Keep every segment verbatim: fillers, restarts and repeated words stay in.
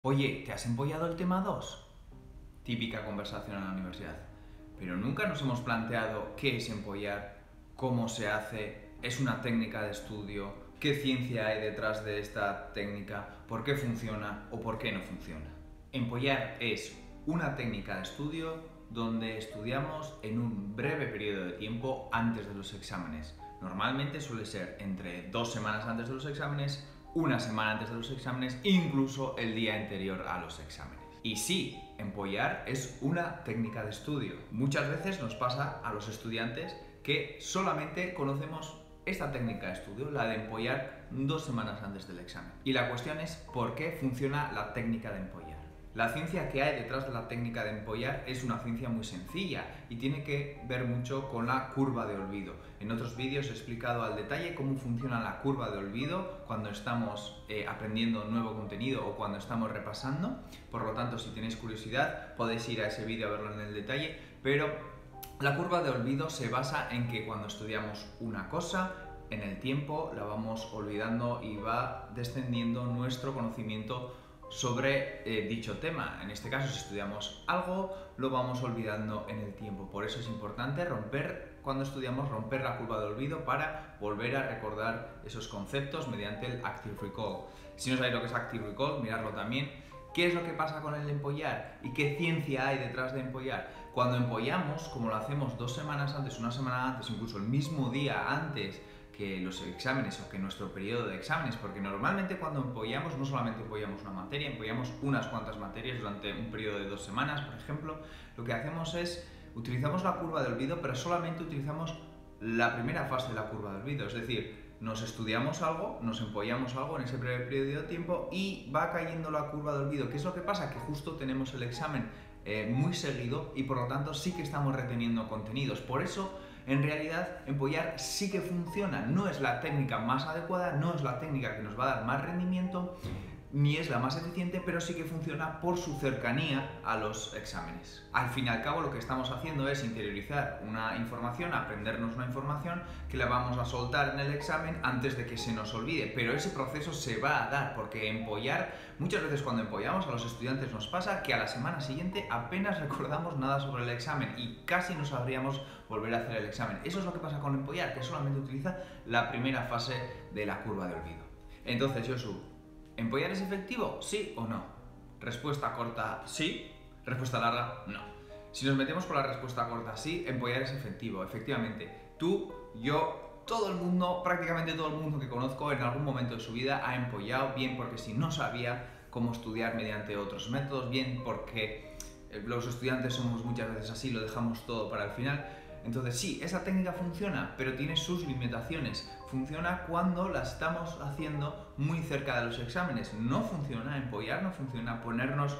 Oye, ¿te has empollado el tema dos? Típica conversación en la universidad. Pero nunca nos hemos planteado qué es empollar, cómo se hace, es una técnica de estudio, qué ciencia hay detrás de esta técnica, por qué funciona o por qué no funciona. Empollar es una técnica de estudio donde estudiamos en un breve periodo de tiempo antes de los exámenes. Normalmente suele ser entre dos semanas antes de los exámenes, una semana antes de los exámenes, incluso el día anterior a los exámenes. Y sí, empollar es una técnica de estudio. Muchas veces nos pasa a los estudiantes que solamente conocemos esta técnica de estudio, la de empollar dos semanas antes del examen. Y la cuestión es por qué funciona la técnica de empollar. La ciencia que hay detrás de la técnica de empollar es una ciencia muy sencilla y tiene que ver mucho con la curva de olvido. En otros vídeos he explicado al detalle cómo funciona la curva de olvido cuando estamos eh, aprendiendo nuevo contenido o cuando estamos repasando. Por lo tanto, si tenéis curiosidad, podéis ir a ese vídeo a verlo en el detalle, pero la curva de olvido se basa en que cuando estudiamos una cosa, en el tiempo la vamos olvidando y va descendiendo nuestro conocimiento sobre eh, dicho tema. En este caso, si estudiamos algo, lo vamos olvidando en el tiempo. Por eso es importante romper, cuando estudiamos, romper la curva de olvido para volver a recordar esos conceptos mediante el Active Recall. Si no sabéis lo que es Active Recall, miradlo también. ¿Qué es lo que pasa con el empollar? ¿Y qué ciencia hay detrás de empollar? Cuando empollamos, como lo hacemos dos semanas antes, una semana antes, incluso el mismo día antes que los exámenes o que nuestro periodo de exámenes, porque normalmente cuando empollamos no solamente empollamos una materia, empollamos unas cuantas materias durante un periodo de dos semanas, por ejemplo, lo que hacemos es, utilizamos la curva de olvido, pero solamente utilizamos la primera fase de la curva de olvido, es decir, nos estudiamos algo, nos empollamos algo en ese breve periodo de tiempo y va cayendo la curva de olvido. ¿Qué es lo que pasa? Que justo tenemos el examen eh, muy seguido y por lo tanto sí que estamos reteniendo contenidos. Por eso, en realidad, empollar sí que funciona. No es la técnica más adecuada, no es la técnica que nos va a dar más rendimiento, ni es la más eficiente, pero sí que funciona por su cercanía a los exámenes. Al fin y al cabo, lo que estamos haciendo es interiorizar una información, aprendernos una información que la vamos a soltar en el examen antes de que se nos olvide, pero ese proceso se va a dar, porque empollar, muchas veces cuando empollamos a los estudiantes nos pasa que a la semana siguiente apenas recordamos nada sobre el examen y casi no sabríamos volver a hacer el examen. Eso es lo que pasa con empollar, que solamente utiliza la primera fase de la curva de olvido. Entonces, Josu, ¿empollar es efectivo? ¿Sí o no? Respuesta corta, sí. Respuesta larga, no. Si nos metemos con la respuesta corta, sí, empollar es efectivo. Efectivamente, tú, yo, todo el mundo, prácticamente todo el mundo que conozco en algún momento de su vida ha empollado, bien porque si no sabía cómo estudiar mediante otros métodos, bien porque los estudiantes somos muchas veces así, lo dejamos todo para el final. Entonces sí, esa técnica funciona, pero tiene sus limitaciones. Funciona cuando la estamos haciendo muy cerca de los exámenes. No funciona, empollar no funciona, ponernos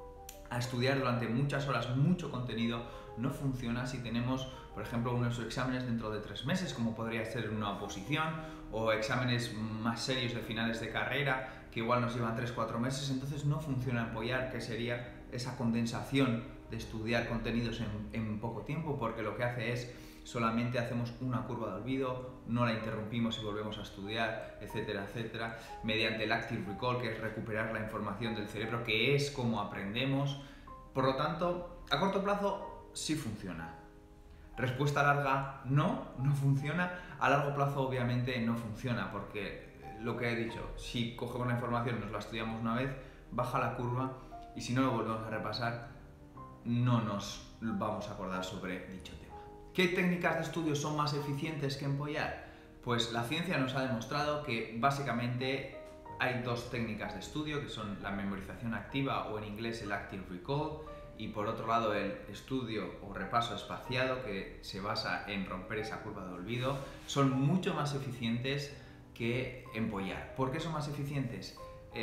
a estudiar durante muchas horas mucho contenido no funciona si tenemos, por ejemplo, unos exámenes dentro de tres meses, como podría ser una oposición, o exámenes más serios de finales de carrera, que igual nos llevan tres cuatro meses. Entonces no funciona empollar, que sería esa condensación de estudiar contenidos en, en poco tiempo, porque lo que hace es solamente hacemos una curva de olvido, no la interrumpimos y volvemos a estudiar, etcétera, etcétera, mediante el Active Recall, que es recuperar la información del cerebro, que es como aprendemos. Por lo tanto, a corto plazo sí funciona. Respuesta larga, no, no funciona. A largo plazo obviamente no funciona, porque lo que he dicho, si cogemos la información, nos la estudiamos una vez, baja la curva y si no lo volvemos a repasar, no nos vamos a acordar sobre dicho tema. ¿Qué técnicas de estudio son más eficientes que empollar? Pues la ciencia nos ha demostrado que básicamente hay dos técnicas de estudio, que son la memorización activa, o en inglés el Active Recall, y por otro lado el estudio o repaso espaciado, que se basa en romper esa curva de olvido. Son mucho más eficientes que empollar. ¿Por qué son más eficientes?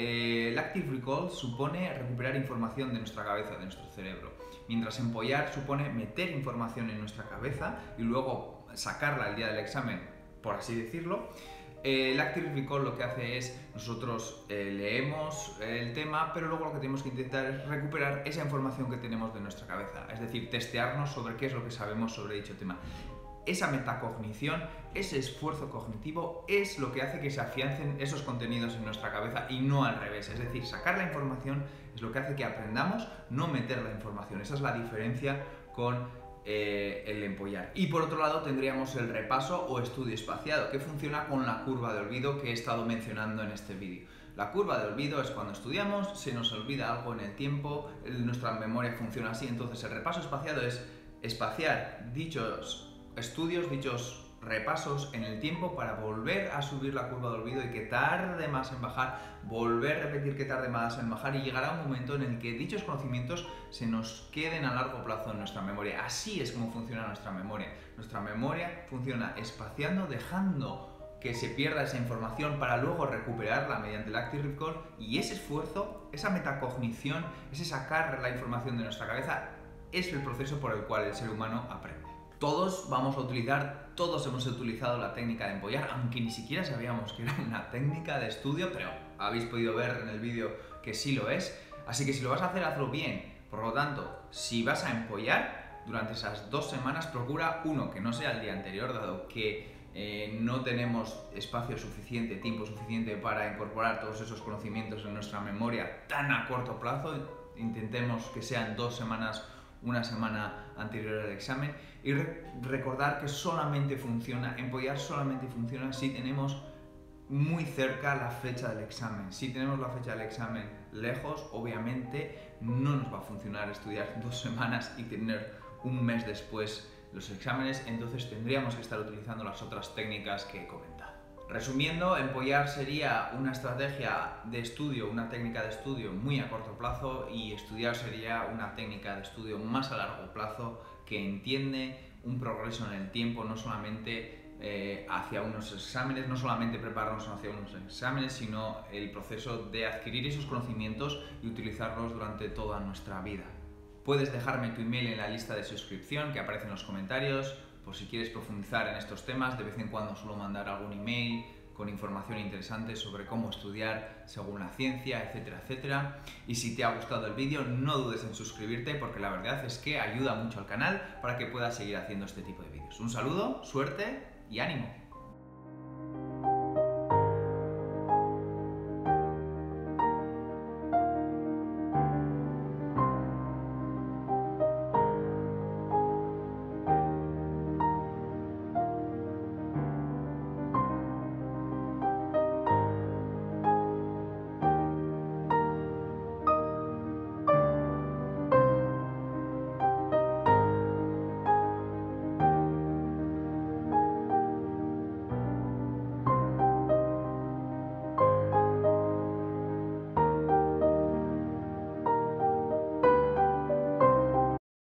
El Active Recall supone recuperar información de nuestra cabeza, de nuestro cerebro, mientras empollar supone meter información en nuestra cabeza y luego sacarla el día del examen, por así decirlo. El Active Recall lo que hace es, nosotros eh, leemos el tema, pero luego lo que tenemos que intentar es recuperar esa información que tenemos de nuestra cabeza, es decir, testearnos sobre qué es lo que sabemos sobre dicho tema. esa metacognición, ese esfuerzo cognitivo es lo que hace que se afiancen esos contenidos en nuestra cabeza y no al revés. Es decir, sacar la información es lo que hace que aprendamos, no meter la información. Esa es la diferencia con eh, el empollar. Y por otro lado tendríamos el repaso o estudio espaciado, que funciona con la curva de olvido que he estado mencionando en este vídeo. La curva de olvido es cuando estudiamos, se nos olvida algo en el tiempo, nuestra memoria funciona así. Entonces el repaso espaciado es espaciar dichos estudios, dichos repasos en el tiempo para volver a subir la curva de olvido y que tarde más en bajar, volver a repetir que tarde más en bajar, y llegará un momento en el que dichos conocimientos se nos queden a largo plazo en nuestra memoria. Así es como funciona nuestra memoria. Nuestra memoria funciona espaciando, dejando que se pierda esa información para luego recuperarla mediante el Active Recall, y ese esfuerzo, esa metacognición, ese sacar la información de nuestra cabeza es el proceso por el cual el ser humano aprende. Todos vamos a utilizar, todos hemos utilizado la técnica de empollar, aunque ni siquiera sabíamos que era una técnica de estudio, pero habéis podido ver en el vídeo que sí lo es. Así que si lo vas a hacer, hazlo bien. Por lo tanto, si vas a empollar durante esas dos semanas, procura, uno, que no sea el día anterior, dado que eh, no tenemos espacio suficiente, tiempo suficiente para incorporar todos esos conocimientos en nuestra memoria tan a corto plazo. Intentemos que sean dos semanas, una semana anterior al examen, y re recordar que solamente funciona, empollar solamente funciona si tenemos muy cerca la fecha del examen. Si tenemos la fecha del examen lejos, obviamente no nos va a funcionar estudiar dos semanas y tener un mes después los exámenes, entonces tendríamos que estar utilizando las otras técnicas que he comentado. Resumiendo, empollar sería una estrategia de estudio, una técnica de estudio muy a corto plazo, y estudiar sería una técnica de estudio más a largo plazo que entiende un progreso en el tiempo, no solamente eh, hacia unos exámenes, no solamente prepararnos hacia unos exámenes, sino el proceso de adquirir esos conocimientos y utilizarlos durante toda nuestra vida. Puedes dejarme tu email en la lista de suscripción que aparece en los comentarios, por si quieres profundizar en estos temas. De vez en cuando suelo mandar algún email con información interesante sobre cómo estudiar según la ciencia, etcétera, etcétera. Y si te ha gustado el vídeo, no dudes en suscribirte, porque la verdad es que ayuda mucho al canal para que pueda seguir haciendo este tipo de vídeos. Un saludo, suerte y ánimo.